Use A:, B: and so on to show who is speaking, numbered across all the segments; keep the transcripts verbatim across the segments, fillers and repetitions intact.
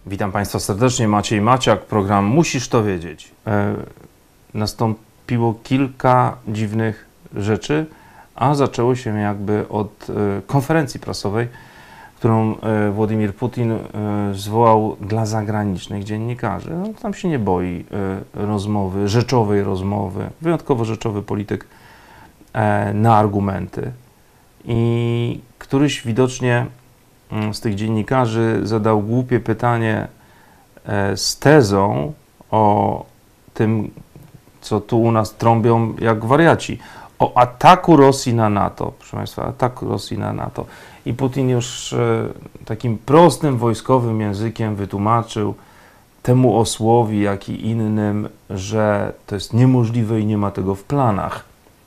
A: Witam Państwa serdecznie, Maciej Maciak, program Musisz to wiedzieć. E, nastąpiło kilka dziwnych rzeczy, a zaczęło się jakby od e, konferencji prasowej, którą e, Władimir Putin e, zwołał dla zagranicznych dziennikarzy. No, tam się nie boi e, rozmowy, rzeczowej rozmowy, wyjątkowo rzeczowy polityk e, na argumenty. I któryś widocznie z tych dziennikarzy zadał głupie pytanie z tezą o tym, co tu u nas trąbią jak wariaci, o ataku Rosji na NATO, proszę Państwa, ataku Rosji na NATO. I Putin już takim prostym wojskowym językiem wytłumaczył temu osłowi, jak i innym, że to jest niemożliwe i nie ma tego w planach.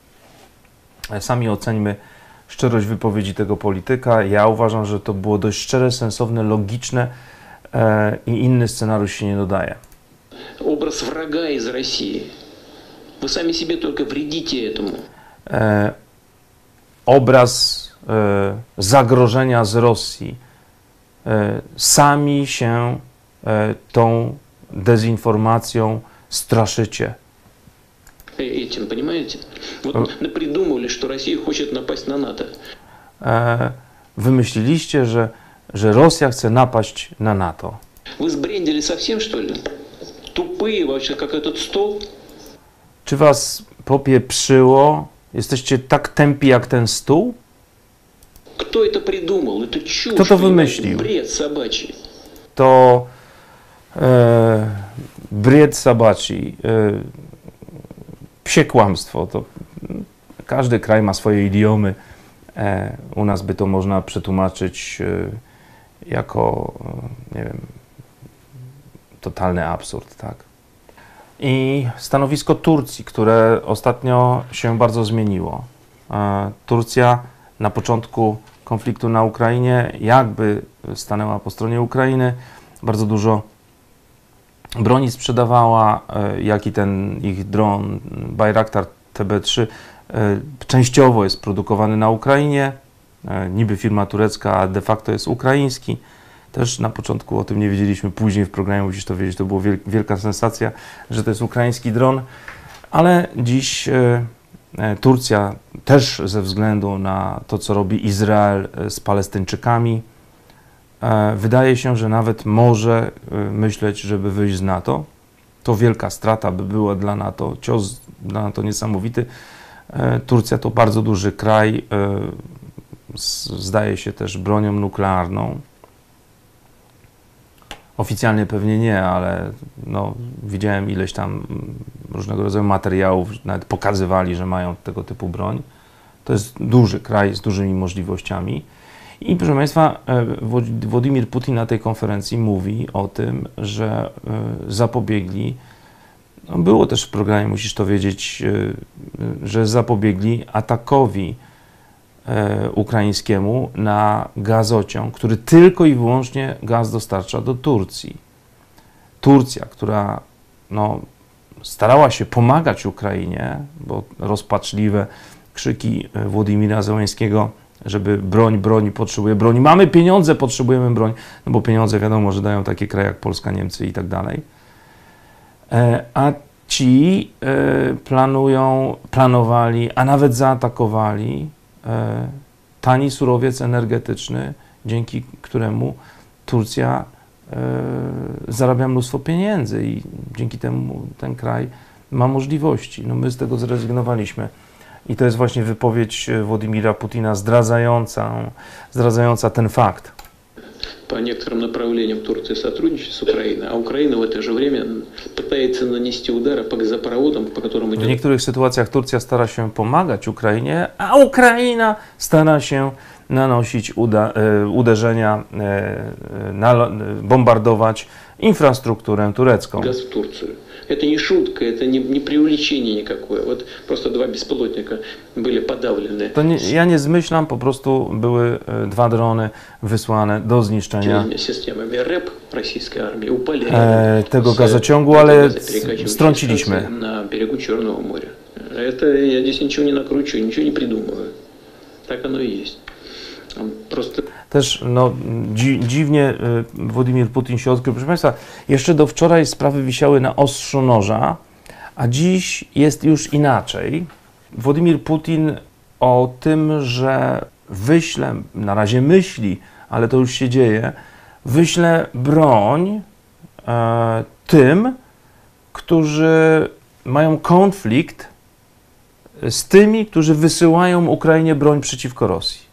A: Sami oceńmy szczerość wypowiedzi tego polityka. Ja uważam, że to było dość szczere, sensowne, logiczne e, i inny scenariusz się nie dodaje.
B: Obraz wroga z Rosji. Wy sami sobie tylko wredzicie temu.
A: E, obraz e, zagrożenia z Rosji. E, sami się e, tą dezinformacją straszycie.
B: Этим, понимаете? Вот напридумывали, что Россия хочет напасть на НАТО.
A: Wymyśliliście, że, że Rosja chce napaść na NATO.
B: Вы сбрендили совсем, что ли? Тупые вообще, как этот стол?
A: Czy was popieprzyło? Jesteście tak tępi jak ten stół?
B: Кто это придумал? Это чушь.
A: Kto to wymyślił?
B: Бред собачий.
A: To e, bred sabaci. E, psie kłamstwo. To każdy kraj ma swoje idiomy. E, u nas by to można przetłumaczyć e, jako, e, nie wiem, totalny absurd, tak? I stanowisko Turcji, które ostatnio się bardzo zmieniło. E, Turcja na początku konfliktu na Ukrainie jakby stanęła po stronie Ukrainy, bardzo dużo broni sprzedawała, jak i ten ich dron Bayraktar T B trzy częściowo jest produkowany na Ukrainie, niby firma turecka, a de facto jest ukraiński. Też na początku o tym nie wiedzieliśmy, później w programie Musisz to wiedzieć, to była wielka sensacja, że to jest ukraiński dron, ale dziś Turcja też ze względu na to, co robi Izrael z Palestyńczykami, wydaje się, że nawet może myśleć, żeby wyjść z NATO. To wielka strata by była dla NATO, cios dla NATO niesamowity. Turcja to bardzo duży kraj, zdaje się też bronią nuklearną. Oficjalnie pewnie nie, ale no, widziałem ileś tam różnego rodzaju materiałów, nawet pokazywali, że mają tego typu broń. To jest duży kraj z dużymi możliwościami. I proszę Państwa, Władimir Putin na tej konferencji mówi o tym, że zapobiegli, no było też w programie Musisz to wiedzieć, że zapobiegli atakowi ukraińskiemu na gazociąg, który tylko i wyłącznie gaz dostarcza do Turcji. Turcja, która no, starała się pomagać Ukrainie, bo rozpaczliwe krzyki Władimira Zełenskiego, żeby broń, broń, potrzebuje broni. Mamy pieniądze, potrzebujemy broń, no bo pieniądze wiadomo, że dają takie kraje jak Polska, Niemcy i tak dalej. A ci planują, planowali, a nawet zaatakowali tani surowiec energetyczny, dzięki któremu Turcja zarabia mnóstwo pieniędzy i dzięki temu ten kraj ma możliwości. No my z tego zrezygnowaliśmy. I to jest właśnie wypowiedź Władimira Putina zdradzająca, zdradzająca ten fakt.
B: По некоторым направлениям Турция сотрудничает с Украиной, а Украина в это же время пытается нанести удары по газопроводам, по которым идет...
A: W niektórych sytuacjach Turcja stara się pomagać Ukrainie, a Ukraina stara się nanosić uda, e, uderzenia, e, na, bombardować infrastrukturę turecką.
B: Газ в Турцию. Это не шутка, это не, не преувеличение никакое. Вот просто два беспилотника были подавлены.
A: To nie, ja nie zmyślam, po prostu były dwa drony wysłane do zniszczenia
B: Systemami РЭП российской армии упали
A: e, tego gazociągu, ale strąciliśmy.
B: На берегу Черного моря. Это я здесь ничего не накручиваю, ничего не придумываю. Так оно и есть. Просто
A: też no, dzi dziwnie Władimir Putin się odkrył. Proszę Państwa, jeszcze do wczoraj sprawy wisiały na ostrzu noża, a dziś jest już inaczej. Władimir Putin o tym, że wyśle, na razie myśli, ale to już się dzieje, wyśle broń e, tym, którzy mają konflikt z tymi, którzy wysyłają Ukrainie broń przeciwko Rosji.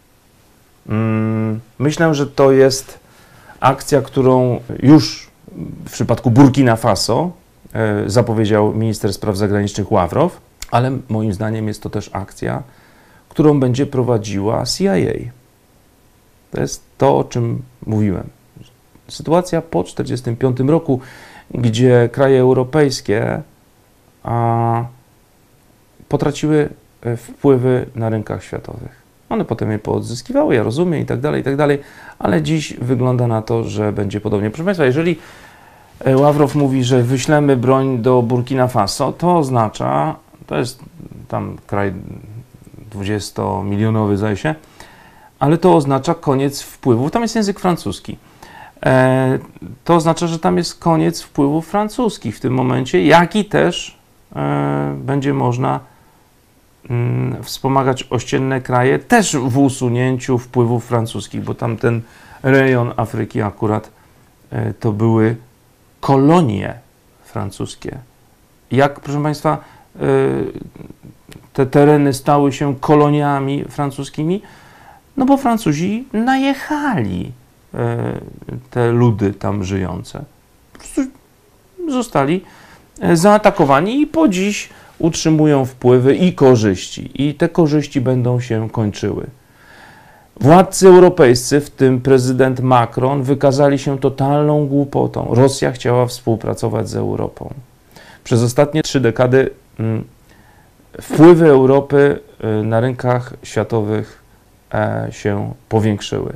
A: Mm, myślę, że to jest akcja, którą już w przypadku Burkina Faso e, zapowiedział minister spraw zagranicznych Ławrow, ale moim zdaniem jest to też akcja, którą będzie prowadziła C I A. To jest to, o czym mówiłem. Sytuacja po tysiąc dziewięćset czterdziestym piątym roku, gdzie kraje europejskie a, potraciły wpływy na rynkach światowych. One potem je poodzyskiwały, ja rozumiem i tak dalej, i tak dalej, ale dziś wygląda na to, że będzie podobnie. Proszę Państwa, jeżeli Ławrow mówi, że wyślemy broń do Burkina Faso, to oznacza, to jest tam kraj dwudziestomilionowy, zdaje się, ale to oznacza koniec wpływów. Tam jest język francuski. E, to oznacza, że tam jest koniec wpływów francuskich w tym momencie, jak i też e, będzie można mm, wspomagać ościenne kraje też w usunięciu wpływów francuskich, bo tam ten rejon Afryki akurat e, to były kolonie francuskie. Jak, proszę Państwa, e, te tereny stały się koloniami francuskimi? No bo Francuzi najechali te ludy tam żyjące. Po prostu zostali zaatakowani i po dziś utrzymują wpływy i korzyści. I te korzyści będą się kończyły. Władcy europejscy, w tym prezydent Macron, wykazali się totalną głupotą. Rosja chciała współpracować z Europą. Przez ostatnie trzy dekady mm, wpływy Europy na rynkach światowych się powiększyły.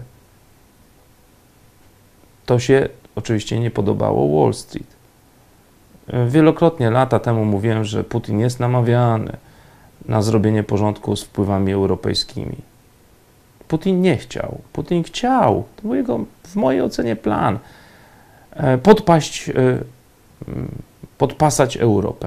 A: To się oczywiście nie podobało Wall Street. Wielokrotnie lata temu mówiłem, że Putin jest namawiany na zrobienie porządku z wpływami europejskimi. Putin nie chciał. Putin chciał, to był jego, w mojej ocenie, plan, podpaść, podpasać Europę.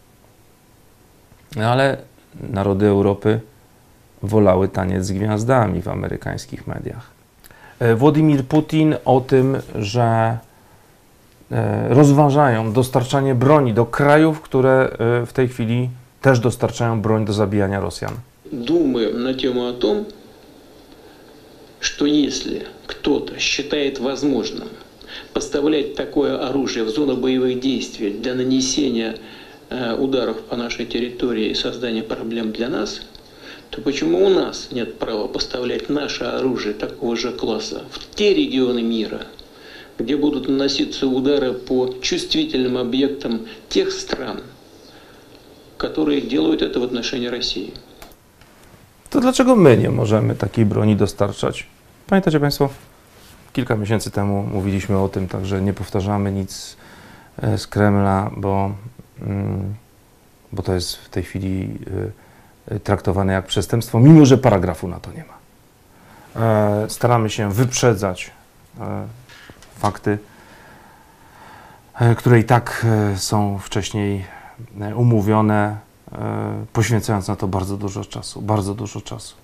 A: No ale narody Europy wolały taniec z gwiazdami w amerykańskich mediach. Władimir Putin o tym, że rozważają dostarczanie broni do krajów, które w tej chwili też dostarczają broń do zabijania Rosjan.
B: Думаем на тему о том, что если кто-то считает возможным поставлять такое оружие в зону боевых действий для нанесения ударов по нашей территории и создания проблем для нас, то почему у нас нет права поставлять наше оружие такого же класса в те регионы мира, где будут наноситься удары по чувствительным объектам тех стран, которые делают это в отношении России?
A: To dlaczego my nie możemy takiej broni dostarczać? Pamiętacie Państwo, kilka miesięcy temu mówiliśmy o tym, także nie powtarzamy nic z Kremla, bo, bo to jest w tej chwili traktowane jak przestępstwo, mimo że paragrafu na to nie ma. Staramy się wyprzedzać fakty, które i tak są wcześniej umówione, poświęcając na to bardzo dużo czasu, bardzo dużo czasu.